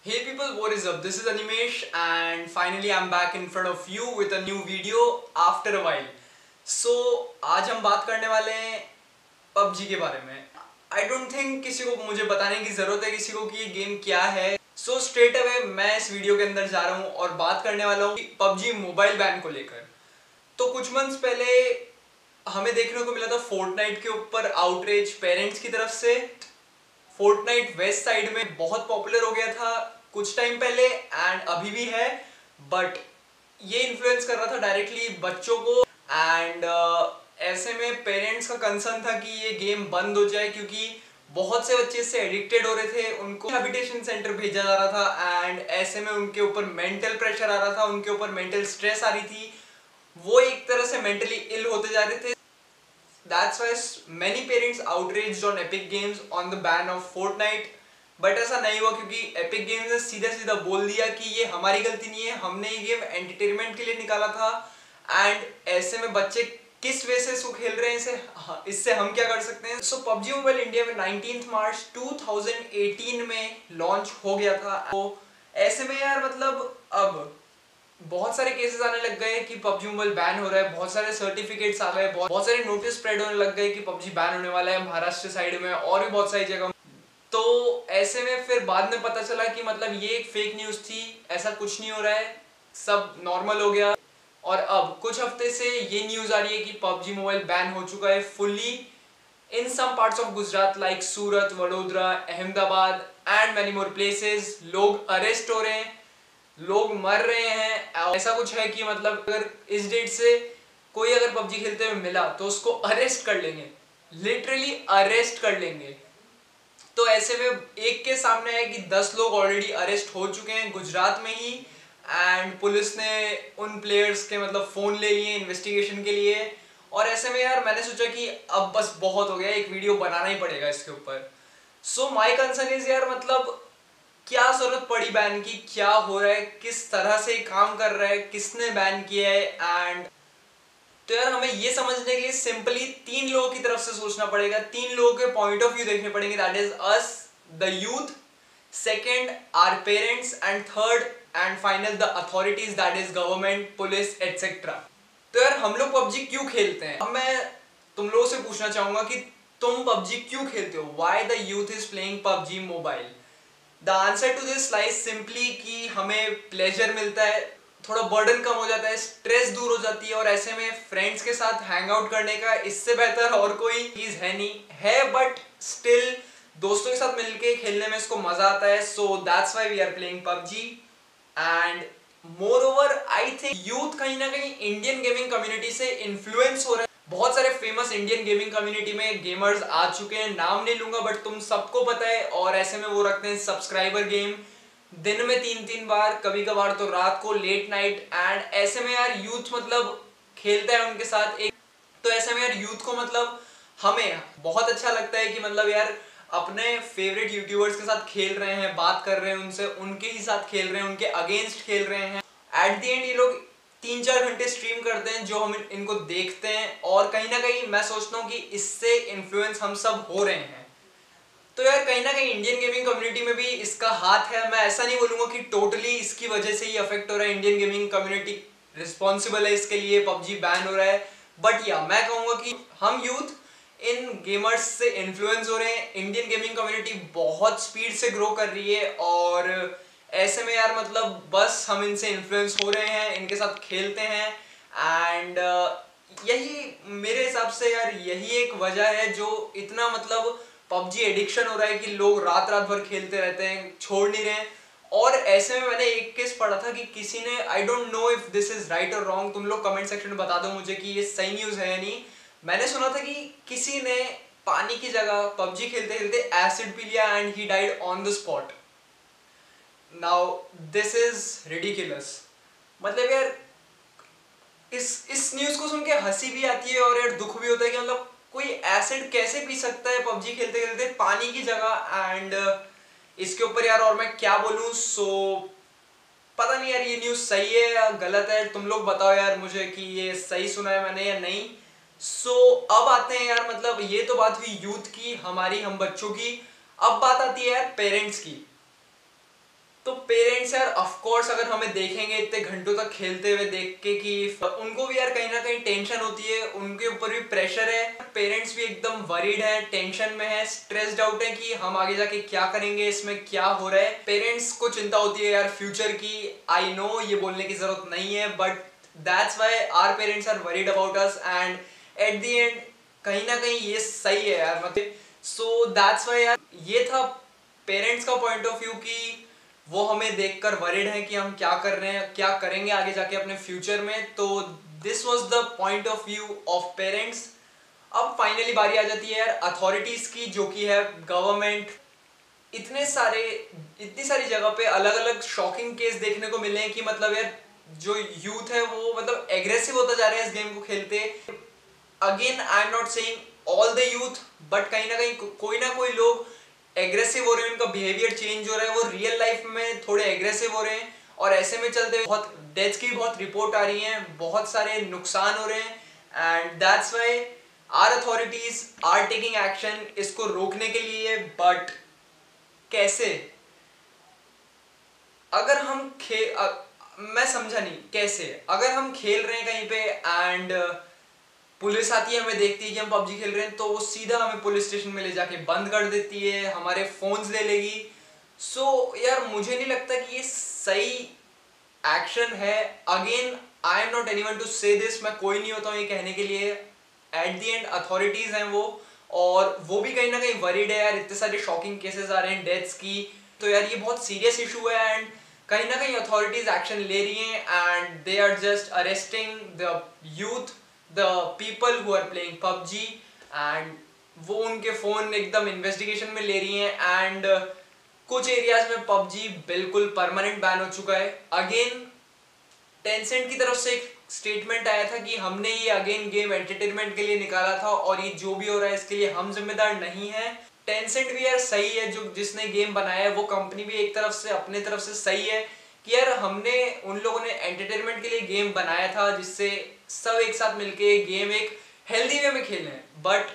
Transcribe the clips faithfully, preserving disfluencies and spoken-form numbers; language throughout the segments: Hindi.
Hey people, what is up? This is Animesh and finally I'm back in front of you with a new video after a while. So आज हम बात करने वाले हैं पबजी के बारे में. I don't think किसी को मुझे बताने की ज़रूरत है किसी को कि ये गेम क्या है. So straight away मैं इस वीडियो के अंदर जा रहा हूँ और बात करने वाला हूँ पबजी मोबाइल बैन को लेकर. तो कुछ मंथ्स पहले हमें देखने को मिला था फोर्टनाइट के ऊपर आउटरीच पेरेंट्स की तरफ से. फोर्टनाइट वेस्ट साइड में बहुत पॉपुलर हो गया था कुछ टाइम पहले एंड अभी भी है, बट ये इन्फ्लुएंस कर रहा था डायरेक्टली बच्चों को एंड uh, ऐसे में पेरेंट्स का कंसर्न था कि ये गेम बंद हो जाए क्योंकि बहुत से बच्चे इससे एडिक्टेड हो रहे थे. उनको रिहैबिलिटेशन सेंटर भेजा जा रहा था एंड ऐसे में उनके ऊपर मेंटल प्रेशर आ रहा था, उनके ऊपर मेंटल स्ट्रेस आ रही थी, वो एक तरह से मेंटली इल होते जा रहे थे. That's why many parents outraged on Epic Games on the ban of Fortnite. But ऐसा नहीं हुआ क्योंकि एपिक गेम्स ने सीधा सीधा बोल दिया कि ये हमारी गलती नहीं है, हमने ये गेम एंटरटेनमेंट के लिए निकाला था एंड ऐसे में बच्चे किस वजह से इसको खेल रहे हैं, इसे इससे हम क्या कर सकते हैं. सो पबजी मोबाइल इंडिया में nineteenth March two thousand eighteen में लॉन्च हो गया था. तो ऐसे में यार मतलब अब बहुत सारे केसेस आने लग गए कि पबजी मोबाइल बैन हो रहा है, बहुत सारे सर्टिफिकेट्स आ गए, बहुत सारे नोटिस स्प्रेड होने लग गए कि पबजी बैन होने वाला है महाराष्ट्र साइड में और भी बहुत सारी जगह. तो ऐसे में फिर बाद में पता चला कि मतलब ये एक फेक न्यूज़ थी, ऐसा कुछ नहीं हो रहा है, सब नॉर्मल हो गया. और अब कुछ हफ्ते से ये न्यूज़ आ रही है कि पबजी मोबाइल बैन हो चुका है fully in some parts of Gujarat like Surat, Vadodara, Ahmedabad and many more places. लोग अरेस्ट हो रहे हैं, लोग मर रहे हैं. ऐसा कुछ है कि मतलब अगर इस डेट से कोई अगर पबजी खेलते हुए मिला तो उसको अरेस्ट कर लेंगे, लिटरली अरेस्ट कर लेंगे. तो ऐसे में एक के सामने है कि दस लोग ऑलरेडी अरेस्ट हो चुके हैं गुजरात में ही एंड पुलिस ने उन प्लेयर्स के मतलब फ़ोन ले लिए इन्वेस्टिगेशन के लिए. और ऐसे में यार मैंने सोचा कि अब बस बहुत हो गया, एक वीडियो बनाना ही पड़ेगा इसके ऊपर. सो माय कंसर्न इज यार मतलब क्या जरूरत पड़ी बैन की, क्या हो रहा है, किस तरह से काम कर रहा है, किसने बैन किया है. एंड तो यार हमें ये समझने के लिए सिंपली तीन लोगों की तरफ से सोचना पड़ेगा, तीन लोगों के पॉइंट ऑफ व्यू देखने पड़ेंगे. That is us the youth, second our parents and third and final the authorities that is government, police etcetera. तो यार हम लोग पबजी क्यों खेलते हैं, अब मैं तुम लोगों से पूछना चाहूंगा कि तुम पबजी क्यों खेलते हो. Why the youth is playing PUBG mobile. The answer to this lies simply कि हमें प्लेजर मिलता है, थोड़ा बर्डन कम हो जाता है, स्ट्रेस दूर हो जाती है और ऐसे में फ्रेंड्स के साथ हैंग आउट करने का इससे बेहतर और कोई चीज है नहीं है. बट स्टिल दोस्तों के साथ मिलके खेलने में इसको मजा आता है. So that's why we are playing PUBG. And more over I think youth कहीं ना कहीं इंडियन गेमिंग कम्युनिटी से इन्फ्लुएंस हो रहा है. बहुत सारे फेमस इंडियन गेमिंग कम्युनिटी में गेमर्स आ चुके हैं, नाम नहीं लूंगा बट तुम सबको पता है. और ऐसे में वो रखते हैं सब्सक्राइबर गेम दिन में तीन तीन बार, कभी कभार तो रात को लेट नाइट. एंड ऐसे में यार यूथ मतलब खेलता है उनके साथ एक. तो ऐसे में यार यूथ को मतलब हमें बहुत अच्छा लगता है कि मतलब यार अपने फेवरेट यूट्यूबर्स के साथ खेल रहे हैं, बात कर रहे हैं उनसे, उनके ही साथ खेल रहे हैं, उनके अगेंस्ट खेल रहे हैं. एट द एंड ये लोग तीन चार घंटे स्ट्रीम करते हैं जो हम इनको देखते हैं और कहीं ना कहीं मैं सोचता हूँ कि इससे इन्फ्लुएंस हम सब हो रहे हैं. तो यार कहीं ना कहीं इंडियन गेमिंग कम्युनिटी में भी इसका हाथ है. मैं ऐसा नहीं बोलूँगा कि टोटली इसकी वजह से ही अफेक्ट हो रहा है, इंडियन गेमिंग कम्युनिटी रिस्पॉन्सिबल है इसके लिए पबजी बैन हो रहा है. बट या मैं कहूँगा कि हम यूथ इन गेमर्स से इन्फ्लुएंस हो रहे हैं. इंडियन गेमिंग कम्युनिटी बहुत स्पीड से ग्रो कर रही है और ऐसे में यार मतलब बस हम इनसे इन्फ्लुएंस हो रहे हैं, इनके साथ खेलते हैं. एंड uh, यही मेरे हिसाब से यार यही एक वजह है जो इतना मतलब पबजी एडिक्शन हो रहा है कि लोग रात रात भर खेलते रहते हैं, छोड़ नहीं रहे. और ऐसे में मैंने एक केस पढ़ा था कि किसी ने, I don't know if this is right और रॉन्ग, तुम लोग कमेंट सेक्शन में बता दो मुझे कि ये सही न्यूज़ है या नहीं. मैंने सुना था कि किसी ने पानी की जगह पबजी खेलते खेलते एसिड पी लिया and he died on the spot. Now this is ridiculous. मतलब यार इस इस न्यूज़ को सुन के हंसी भी आती है और यार दुख भी होता है कि मतलब कोई एसिड कैसे पी सकता है पबजी खेलते खेलते पानी की जगह. एंड इसके ऊपर यार और मैं क्या बोलूं. सो पता नहीं यार ये न्यूज़ सही है या गलत है, तुम लोग बताओ यार मुझे कि ये सही सुना है मैंने या नहीं. सो अब आते हैं यार मतलब ये तो बात हुई यूथ की, हमारी, हम बच्चों की. अब बात आती है यार पेरेंट्स की. तो पेरेंट्स यार ऑफ कोर्स अगर हमें देखेंगे इतने घंटों तक खेलते हुए देख के कि उनको भी यार कहीं ना कहीं टेंशन होती है, उनके ऊपर भी प्रेशर है। पेरेंट्स भी एकदम वरीड है, टेंशन में है, स्ट्रेस्ड आउट है कि हम आगे जाके क्या करेंगे, इसमें क्या हो रहा है। पेरेंट्स को चिंता होती है यार फ्यूचर की। आई नो ये बोलने की जरूरत नहीं है, but that's why our parents are worried about us and at the end कहीं ना कहीं ये सही है यार। मतलब सो दैट्स व्हाई यार ये था पेरेंट्स का पॉइंट ऑफ व्यू कि वो हमें देखकर वरीड हैं कि हम क्या कर रहे हैं, क्या करेंगे आगे जाके अपने फ्यूचर में। तो this was the point of view of parents. अब फाइनली बारी आ जाती है यार अथॉरिटीज की, जो कि है गवर्नमेंट। इतने सारे इतनी सारी जगह पे अलग अलग शॉकिंग केस देखने को मिले हैं कि मतलब यार जो यूथ है वो मतलब एग्रेसिव होता जा रहा है इस गेम को खेलते। Again I am not saying all the youth, but कहीं ना कहीं को, कोई ना कोई लोग एग्रेसिव हो रहे हैं, उनका बिहेवियर चेंज हो रहा है, वो रियल लाइफ में थोड़े एग्रेसिव हो रहे हैं। और ऐसे में चलते हुए बहुत डेथ्स की बहुत रिपोर्ट आ रही हैं, बहुत सारे नुकसान हो रहे हैं। And that's why our authorities are taking action इसको रोकने के लिए। बट कैसे? अगर हम खेल अ, मैं समझा नहीं कैसे। अगर हम खेल रहे हैं कहीं पे एंड पुलिस आती है, हमें देखती है कि हम पबजी खेल रहे हैं, तो वो सीधा हमें पुलिस स्टेशन में ले जाके बंद कर देती है, हमारे फोन्स ले लेगी। सो so, यार मुझे नहीं लगता कि ये सही एक्शन है। Again I am not anyone to say this, मैं कोई नहीं होता हूँ ये कहने के लिए। एट द एंड अथॉरिटीज हैं वो, और वो भी कहीं ना कहीं वरीड है यार। इतने सारे शॉकिंग केसेस आ रहे हैं डेथ्स की, तो यार ये बहुत सीरियस इशू है। एंड कहीं ना कहीं अथॉरिटीज एक्शन ले रही हैं and they are just arresting the youth, the people who are playing PUBG, and वो उनके फोन एकदम इन्वेस्टिगेशन में ले रही हैं। एंड uh, कुछ एरियाज में पबजी बिल्कुल परमानेंट बैन हो चुका है। अगेन टेंसेंट की तरफ से एक स्टेटमेंट आया था कि हमने ये अगेन गेम एंटरटेनमेंट के लिए निकाला था और ये जो भी हो रहा है इसके लिए हम जिम्मेदार नहीं है। टेंसेंट भी यार सही है, जो जिसने गेम बनाया है वो कंपनी भी एक तरफ से अपने तरफ से सही है कि यार हमने उन लोगों ने एंटरटेनमेंट के लिए गेम बनाया था जिससे सब एक साथ मिलके गेम एक हेल्दी वे में खेलें। बट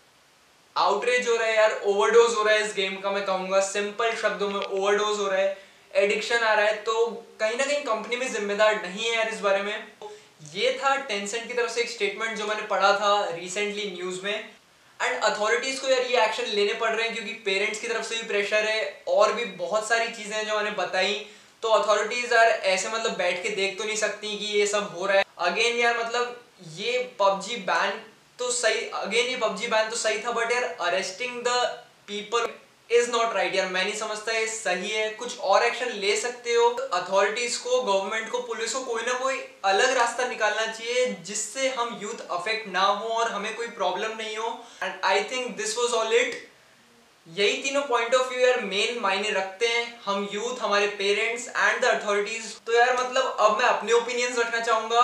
आउटरेज हो रहा है यार, ओवरडोज हो रहा है इस गेम का। मैं कहूँगा सिंपल शब्दों में ओवरडोज हो रहा है, एडिक्शन आ रहा है। तो कहीं ना कहीं कंपनी भी जिम्मेदार नहीं है यार इस बारे में। ये था टेंसेंट की तरफ से एक स्टेटमेंट जो मैंने पढ़ा था रिसेंटली न्यूज़ में। एंड अथॉरिटीज को यार ये एक्शन लेने पड़ रहे हैं क्योंकि पेरेंट्स की तरफ से भी प्रेशर है और भी बहुत सारी चीज़ें हैं जो मैंने बताई। तो अथॉरिटीज यार ऐसे मतलब बैठ के देख तो नहीं सकती कि ये सब हो रहा है। अगेन यार मतलब ये पबजी बैन तो सही, अगेन ये पबजी बैन तो सही था, बट यार arresting the people is not right यार। मैं नहीं समझता ये सही है। कुछ और एक्शन ले सकते हो अथॉरिटीज को, गवर्नमेंट को, पुलिस को, कोई ना कोई अलग रास्ता निकालना चाहिए जिससे हम यूथ अफेक्ट ना हो और हमें कोई प्रॉब्लम नहीं हो। And I think this was all it. यही तीनों पॉइंट ऑफ व्यू यार मेन मायने रखते हैं, हम यूथ, हमारे पेरेंट्स एंड द अथॉरिटीज। तो यार मतलब अब मैं अपने ओपिनियंस रखना चाहूंगा।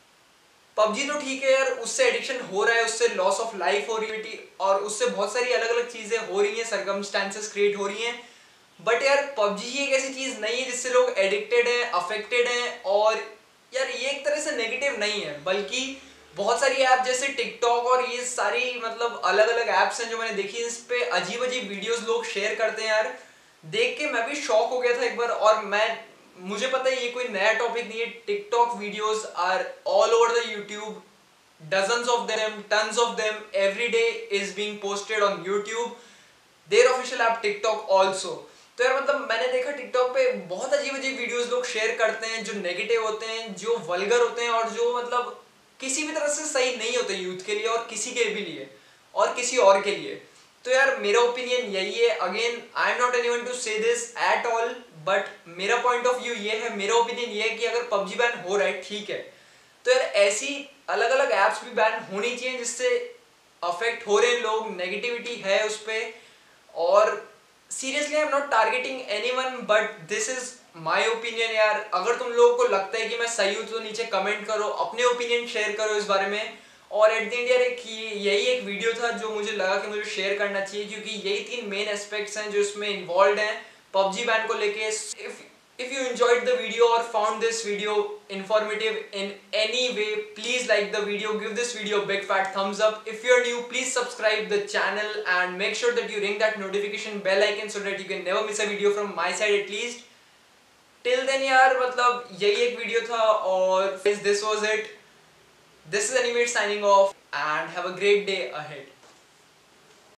पबजी तो ठीक है यार, उससे एडिक्शन हो रहा है, उससे लॉस ऑफ लाइफ हो रही है और उससे बहुत सारी अलग अलग चीजें हो रही हैं, सर्कमस्टेंसेस क्रिएट हो रही हैं। बट यार पबजी ही एक ऐसी चीज नहीं है जिससे लोग एडिक्टेड हैं, अफेक्टेड हैं। और यार ये एक तरह से नेगेटिव नहीं है, बल्कि बहुत सारी ऐप जैसे टिकटॉक और ये सारी मतलब अलग अलग ऐप्स हैं जो मैंने देखी, इस पे अजीब अजीब वीडियोस लोग शेयर करते हैं यार। देख के मैं भी शॉक हो गया था एक बार। और मैं मुझे पता है ये कोई नया टॉपिक नहीं है। TikTok videos are all over the YouTube, dozens of them, tons of them every day is being posted on YouTube, their official app TikTok also. तो यार मतलब मैंने देखा टिकटॉक पे बहुत अजीब अजीब वीडियोस लोग शेयर करते हैं जो नेगेटिव होते हैं, जो वल्गर होते हैं और जो मतलब किसी भी तरह से सही नहीं होते यूथ के लिए और किसी के भी लिए और किसी और के लिए। तो यार मेरा ओपिनियन यही है। Again I am not anyone to say this at all, but मेरा पॉइंट ऑफ व्यू ये है, मेरा ओपिनियन ये है कि अगर पबजी बैन हो रहा है ठीक है, तो यार ऐसी अलग अलग ऐप्स भी बैन होनी चाहिए जिससे अफेक्ट हो रहे हैं लोग, नेगेटिविटी है उस पर। और seriously I am not targeting anyone, but this is my opinion यार। अगर तुम लोगों को लगता है कि मैं सही हूं तो नीचे कमेंट करो, अपने ओपिनियन शेयर करो इस बारे में। और एट द एंड यार एक यही एक वीडियो था जो मुझे लगा कि मुझे शेयर करना चाहिए, क्योंकि यही तीन मेन एस्पेक्ट्स हैं जो इसमें इन्वॉल्व हैं पबजी बैन को लेके। If if you enjoyed the video और found this video informative in any way, please like the video, give this video a big fat thumbs up. If you're new, please subscribe the channel and make sure that you ring that notification bell icon so that you can never miss a video from my side at least. Till then यार मतलब यही एक वीडियो था और this was it. This is animate signing off and have a great day ahead.